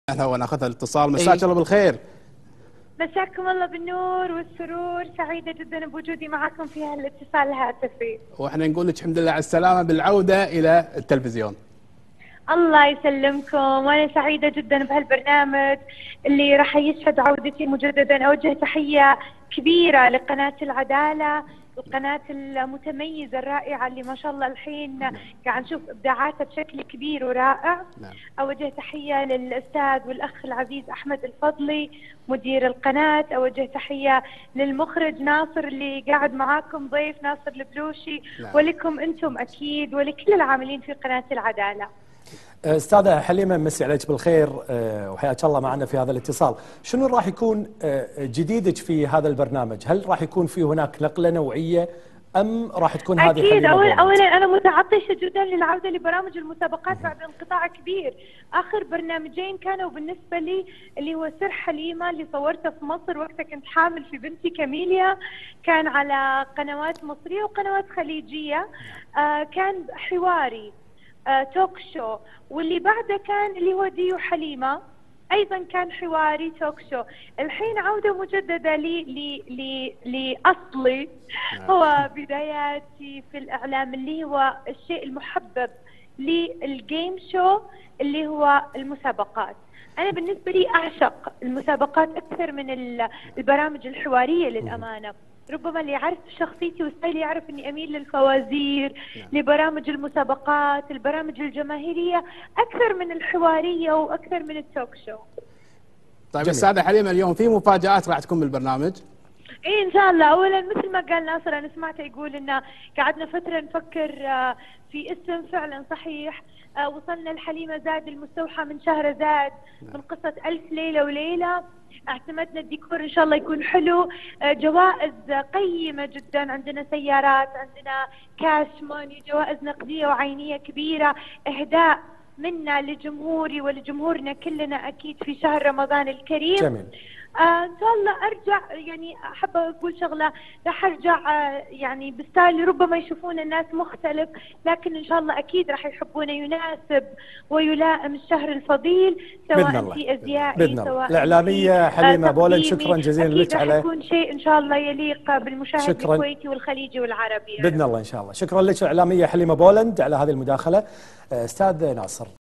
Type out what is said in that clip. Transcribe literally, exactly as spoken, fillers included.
اهلا وناخذ الاتصال. مساك الله بالخير. مساكم الله بالنور والسرور، سعيدة جدا بوجودي معكم في هالاتصال الهاتفي. واحنا نقول لك الحمد لله على السلامة بالعودة إلى التلفزيون. الله يسلمكم، وانا سعيدة جدا بهالبرنامج اللي راح يشهد عودتي مجددا. اوجه تحية كبيرة لقناة العدالة، القناة المتميزة الرائعة اللي ما شاء الله الحين قاعد نشوف ابداعاتها بشكل كبير ورائع. نعم. اوجه تحية للاستاذ والاخ العزيز احمد الفضلي مدير القناة. اوجه تحية للمخرج ناصر اللي قاعد معاكم ضيف، ناصر البلوشي. نعم. ولكم انتم اكيد ولكل العاملين في قناة العدالة. استاذة حليمة، مسي عليك بالخير وحياك الله معنا في هذا الاتصال. شنو راح يكون جديدك في هذا البرنامج؟ هل راح يكون في هناك نقلة نوعية ام راح تكون هذه أكيد حليمة أول بولند؟ اولا انا متعطشة جدا للعودة لبرامج المسابقات بعد انقطاع كبير. اخر برنامجين كانوا بالنسبة لي اللي هو سر حليمة اللي صورته في مصر وقتها كنت حامل في بنتي كاميليا، كان على قنوات مصرية وقنوات خليجية. آه كان حواري آه توك شو، واللي بعده كان اللي هو ديو حليمة ايضا كان حواري توك شو. الحين عودة مجددة لي لي لي لاصلي هو بداياتي في الاعلام اللي هو الشيء المحبب للجيم شو اللي هو المسابقات. انا بالنسبة لي اعشق المسابقات اكثر من البرامج الحوارية للامانة. ربما اللي يعرف شخصيتي وستايلي يعرف اني اميل للفوازير، لبرامج المسابقات، البرامج الجماهيرية اكثر من الحوارية واكثر من التوك شو. طيب استاذة حليمة، اليوم في مفاجآت راح تكون بالبرنامج؟ ايه ان شاء الله. اولا مثل ما قال ناصر انا سمعته يقول ان قعدنا فترة نفكر في اسم فعلا صحيح. وصلنا لحليمة زاد المستوحى من شهرزاد من قصة ألف ليلة وليلة. اعتمدنا الديكور ان شاء الله يكون حلو. جوائز قيمة جدا، عندنا سيارات، عندنا كاش ماني، جوائز نقدية وعينية كبيرة، اهداء منا لجمهوري ولجمهورنا كلنا اكيد في شهر رمضان الكريم. جميل. آه ان شاء الله ارجع، يعني احب اقول شغله، راح ارجع آه يعني بستايل ربما يشوفون الناس مختلف، لكن ان شاء الله اكيد راح يحبونه، يناسب ويلائم الشهر الفضيل سواء في ازيائي سواء الاعلاميه حليمه بولند. شكرا جزيلا لك على راح يكون شيء ان شاء الله يليق بالمشاهد شكراً. الكويتي والخليجي والعربي باذن الله ان شاء الله. شكرا لك الاعلاميه حليمه بولند على هذه المداخله. استاذ ناصر.